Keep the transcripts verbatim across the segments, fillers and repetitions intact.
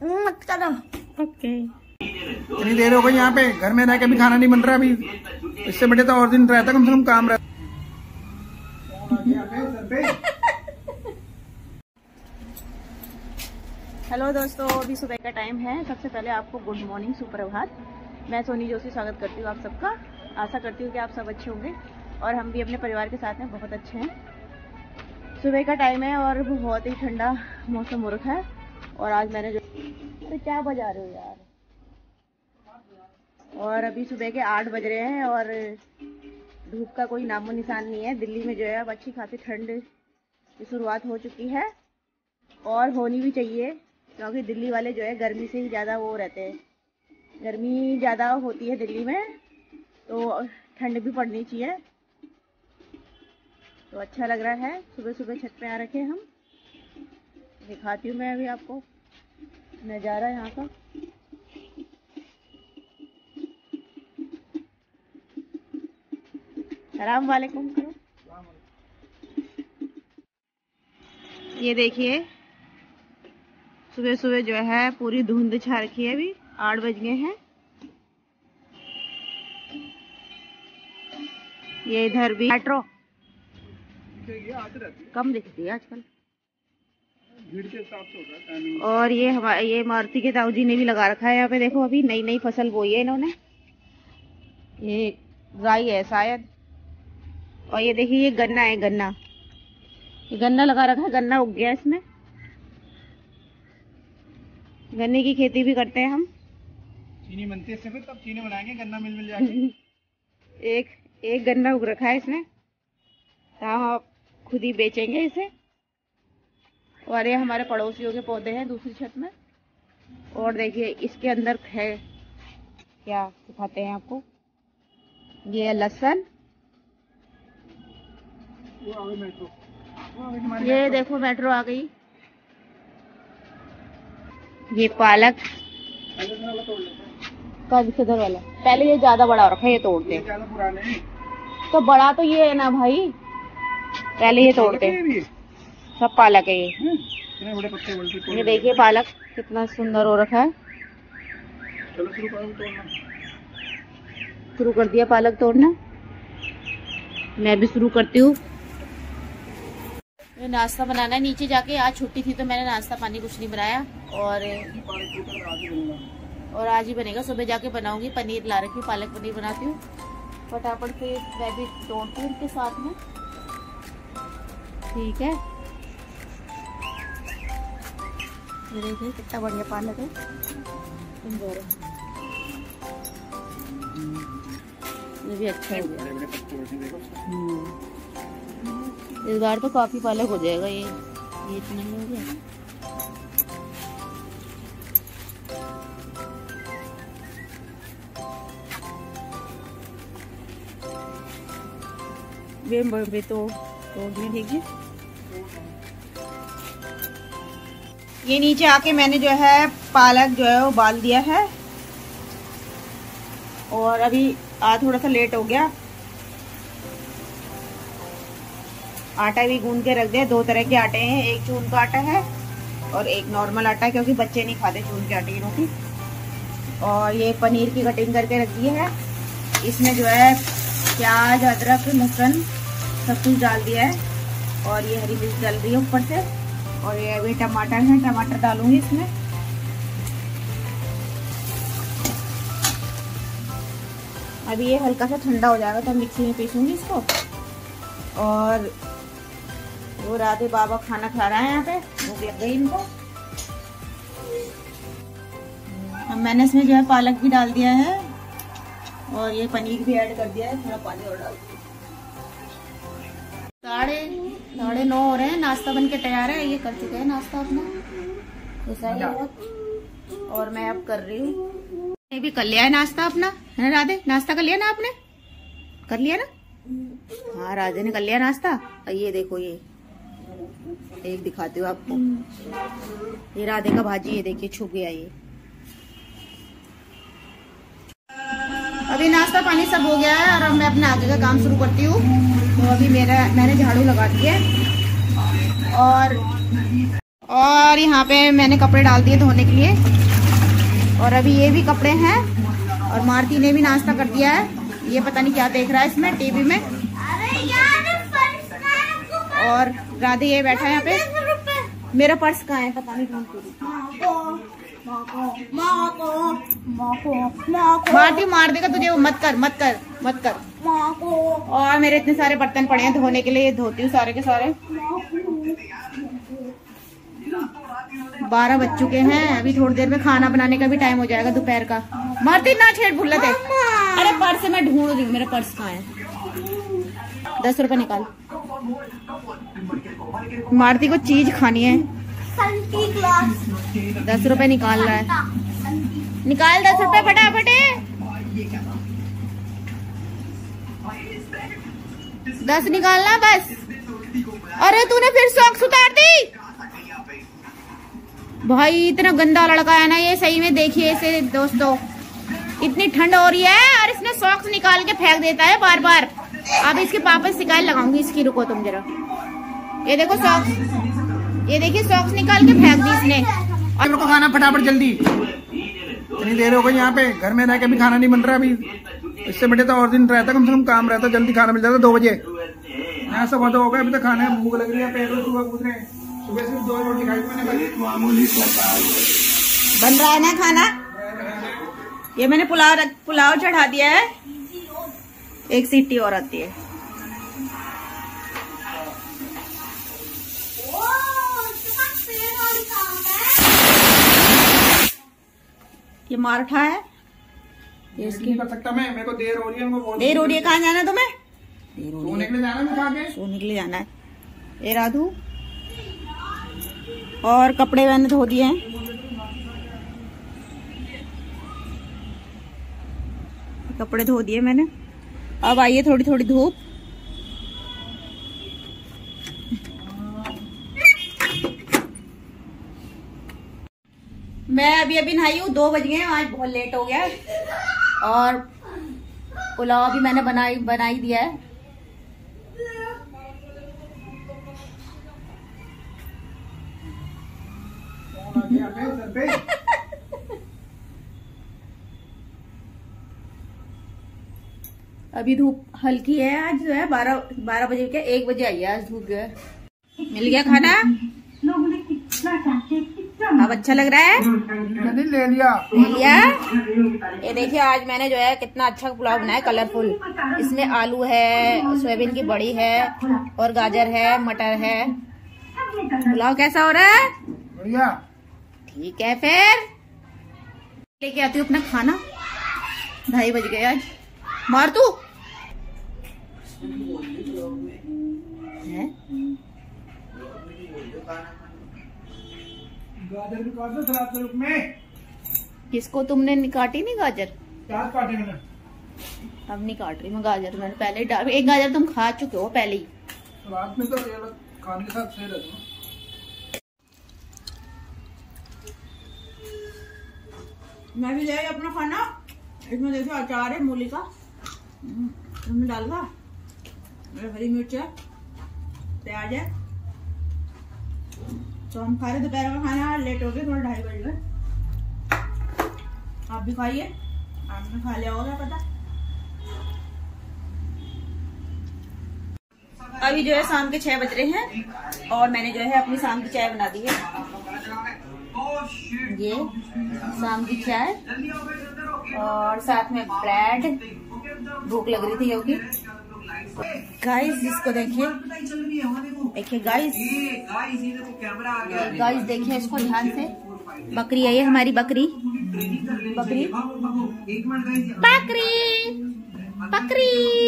मत करो। ओके। इतनी देर हो गई यहाँ पे, घर में रह के भी खाना नहीं बन रहा अभी। इससे बड़े तो और दिन रहता, कम से कम काम रहता। हेलो दोस्तों, अभी सुबह का टाइम है। सबसे पहले आपको गुड मॉर्निंग, सुप्रभात। मैं सोनी जोशी स्वागत करती हूँ आप सबका। आशा करती हूँ कि आप सब अच्छे होंगे और हम भी अपने परिवार के साथ में बहुत अच्छे हैं। सुबह का टाइम है और बहुत ही ठंडा मौसम हो रखा है। और आज मैंने जो तो क्या बजा रहे हो यार। और अभी सुबह के आठ बज रहे हैं और धूप का कोई नामो निशान नहीं है। दिल्ली में जो है अब अच्छी खासी ठंड की शुरुआत हो चुकी है और होनी भी चाहिए, क्योंकि दिल्ली वाले जो है गर्मी से ही ज़्यादा वो रहते हैं। गर्मी ज़्यादा होती है दिल्ली में तो ठंड भी पड़नी चाहिए। तो अच्छा लग रहा है सुबह सुबह छत पे आ रखे हम। दिखाती हूँ मैं अभी आपको नज़ारा यहाँ का। सलाम वालेकुम करो। ये देखिए सुबह सुबह जो है पूरी धुंध छा रखी है। अभी आठ बज गए हैं। ये इधर भी मेट्रो कम दिखती है आजकल, भीड़ के हिसाब से होता है। और ये हमारे ये मारुति के ताऊ जी ने भी लगा रखा है यहाँ पे। देखो अभी नई नई फसल बोई है इन्होंने। ये राई है शायद। और ये देखिए ये गन्ना है, गन्ना ये गन्ना लगा रखा है। गन्ना उग गया इसमें। गन्ने की खेती भी करते हैं हम। चीनी बनती है इससे, फिर तब चीनी बनाएंगे गन्ना मिल मिल जाएगी। एक एक गन्ना उग रखा है इसमें, तो हम खुद ही बेचेंगे इसे। और ये हमारे पड़ोसियों के पौधे हैं दूसरी छत में। और देखिए इसके अंदर है क्या दिखाते हैं आपको। ये है लहसुन। ये देखो मेट्रो आ गई। ये पालक का किधर वाला, पहले ये ज्यादा बड़ा हो रखा है, ये तोड़ते हैं। तो बड़ा तो ये है ना भाई, पहले ये तोड़ते हैं। सब पालक है ये। ये देखिए पालक कितना सुंदर हो रखा है। शुरू कर दिया पालक तोड़ना। मैं भी शुरू करती हूँ। नाश्ता बनाना है नीचे जाके। आज छुट्टी थी तो मैंने नाश्ता पानी कुछ नहीं बनाया। और और आज ही बनेगा, सुबह जाके बनाऊंगी। पनीर ला रखी हूँ, पालक पनीर बनाती हूँ फटाफट से। मैं भी तोड़ती हूँ उनके साथ में, ठीक है। ये देखिए कितना बढ़िया पालक है। ये भी अच्छा हो गया। इस बार तो काफी पालक हो जाएगा। ये ये इतना ही हो गया। वे तो ठीक है। ये नीचे आके मैंने जो है पालक जो है वो उबाल दिया है। और अभी आज थोड़ा सा लेट हो गया। आटा भी गूंद के रख दिया। दो तरह के आटे हैं, एक चून का आटा है और एक नॉर्मल आटा है, क्योंकि बच्चे नहीं खाते चून के आटे की रोटी। और ये पनीर की कटिंग करके रख दी है। इसमें जो है प्याज, अदरक, लहसुन सब कुछ डाल दिया है। और ये हरी मिर्च डाल रही है ऊपर से। और ये अभी टमाटर है, टमाटर डालूंगी इसमें। अभी ये हल्का सा ठंडा हो जाएगा तो मिक्सी में पीसूंगी इसको। और वो राधे बाबा खाना खा रहा है यहाँ पे, भूख लग गई इनको। अब मैंने इसमें जो है पालक भी डाल दिया है और ये पनीर भी ऐड कर दिया है। थोड़ा पानी और डाल दिया। साढ़े साढ़े नौ हो रहे हैं। नाश्ता बन के तैयार है। ये कर चुके हैं नाश्ता अपना, ऐसा ही बहुत। और मैं अब कर रही हूँ। ये भी कर लिया है नाश्ता अपना, है ना राधे? नाश्ता कर लिया ना आपने? कर लिया ना? हाँ राधे ने कर लिया नाश्ता। ये देखो ये एक दिखाती हूँ आपको। ये राधे का भाजी, ये देखिए छुप गया ये। अभी नाश्ता पानी सब हो गया है और अब मैं अपने आगे का काम शुरू करती हूँ। तो अभी मेरा मैंने झाड़ू लगा दिया और और यहाँ पे मैंने कपड़े डाल दिए धोने के लिए, और अभी ये भी कपड़े हैं। और मारती ने भी नाश्ता कर दिया है। ये पता नहीं क्या देख रहा है इसमें टीवी में। और राधे ये बैठा है यहाँ पे। मेरा पर्स कहाँ है पता नहीं। मारती मार देगा तुझे, वो मत कर मत कर मत कर। और मेरे इतने सारे बर्तन पड़े हैं धोने के लिए, धोती हूँ सारे के सारे। बारह बज चुके हैं, अभी थोड़ी देर में खाना बनाने का भी टाइम हो जाएगा दोपहर का। मारती ना छेड़ भूल दे। अरे पर्स मैं ढूंढ रही हूँ, मेरा पर्स कहाँ है। दस रुपए निकाल। मारती को चीज खानी है। दस रुपए निकाल रहा है, निकाल दस रुपए फटाफट। दस निकालना बस। अरे तूने फिर सॉक्स उतार दी भाई। इतना गंदा लड़का है ना ये, सही में। देखिए इसे दोस्तों, इतनी ठंड हो रही है और इसने सॉक्स निकाल के फेंक देता है बार बार। अब इसके पापा से शिकायत लगाऊंगी इसकी। रुको तुम जरा, ये देखो सॉक्स, ये देखिए सॉक्स निकाल के फेंक दी इसने। और मेरे को खाना फटाफट जल्दी, इतनी देर हो गई यहाँ पे, घर में रह के भी खाना नहीं बन रहा अभी। इससे बेटे तो और दिन रहता, कम से कम काम रहता, जल्दी खाना मिल जाता दो बजे। यहाँ सब हो गया, अभी तो खाने में भूख लग रही है, पेट में सुबह पूछ रहे हैं। सुबह सिर्फ दो रोटी खाई मैंने। बन रहा है ना खाना। ये मैंने पुलाव पुलाव चढ़ा दिया है, एक सीटी और आती है। ये मारठा है, ये इसकी कर सकता मैं। मेरे को देर हो रही है, देर हो रही है। कहाँ जाना है तुम्हें? सोने के लिए जाना है, खा के सोने के लिए जाना है। ये राधू, और कपड़े मैंने धो दिए हैं। कपड़े धो दिए मैंने। अब आइए थोड़ी थोड़ी धूप। मैं अभी अभी नहाई हूँ, दो बज गए हैं, आज बहुत लेट हो गया। और पुलाव भी मैंने बनाई बनाई दिया है। अभी धूप हल्की है आज जो है, बारह बारह बजे के एक बजे आई है आज धूप जो है। मिल गया खाना, अब अच्छा लग रहा है। मैंने ले लिया ले लिया। ये देखिए आज मैंने जो है कितना अच्छा पुलाव बनाया, कलरफुल। इसमें आलू है, सोयाबीन की बड़ी है, और गाजर है, मटर है। पुलाव कैसा हो रहा है? बढ़िया। ठीक है, फिर लेके आती हूँ अपना खाना। ढाई बज गए आज। मार तू है? गाजर भी काट दो सलाद के रूप में। किसको तुमने काटी नहीं गाजर? क्या काटे मैंने? अब नहीं काट रही मैं गाजर, मैंने पहले ही डाल। एक गाजर तुम खा चुके हो पहले ही। सलाद में तो खाने के साथ सही रहता है। मैं भी ले आई अपना खाना। इसमें देखो अचार है मूली का, इसमें डालूंगा, हरी मिर्च है, प्याज है। तो हम खा रहे दोपहर का खाना, लेट हो गए थोड़ा, ढाई बज गए। आप भी खाइए, आपने खा लिया होगा पता। अभी जो है शाम के छह बज रहे हैं, और मैंने जो है अपनी शाम की चाय बना दी है। ये शाम की चाय और साथ में ब्रेड। भूख लग रही थी क्योंकि। गाइस इसको देखिए, देखिए गाइस, गाइस देखिए इसको ध्यान से। बकरी है ये, हमारी बकरी बकरी बकरी बकरी।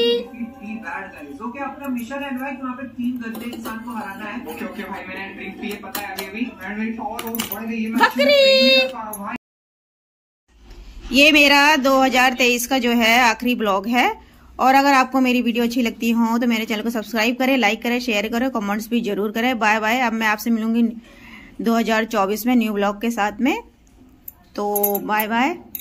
अपना मिशन है कि वहाँ पे तीन गंदे इंसान को हराना है। ओके ओके भाई, मैंने ड्रिंक पी है, पता है अभी अभी। बकरी। ये मेरा दो हज़ार तेईस का जो है आखिरी ब्लॉग है। और अगर आपको मेरी वीडियो अच्छी लगती हो तो मेरे चैनल को सब्सक्राइब करें, लाइक करें, शेयर करें, कमेंट्स भी जरूर करें। Bye bye. अब मैं आपसे मिलूंगी दो हज़ार चौबीस में न्यू ब्लॉग के साथ में। तो बाय बाय।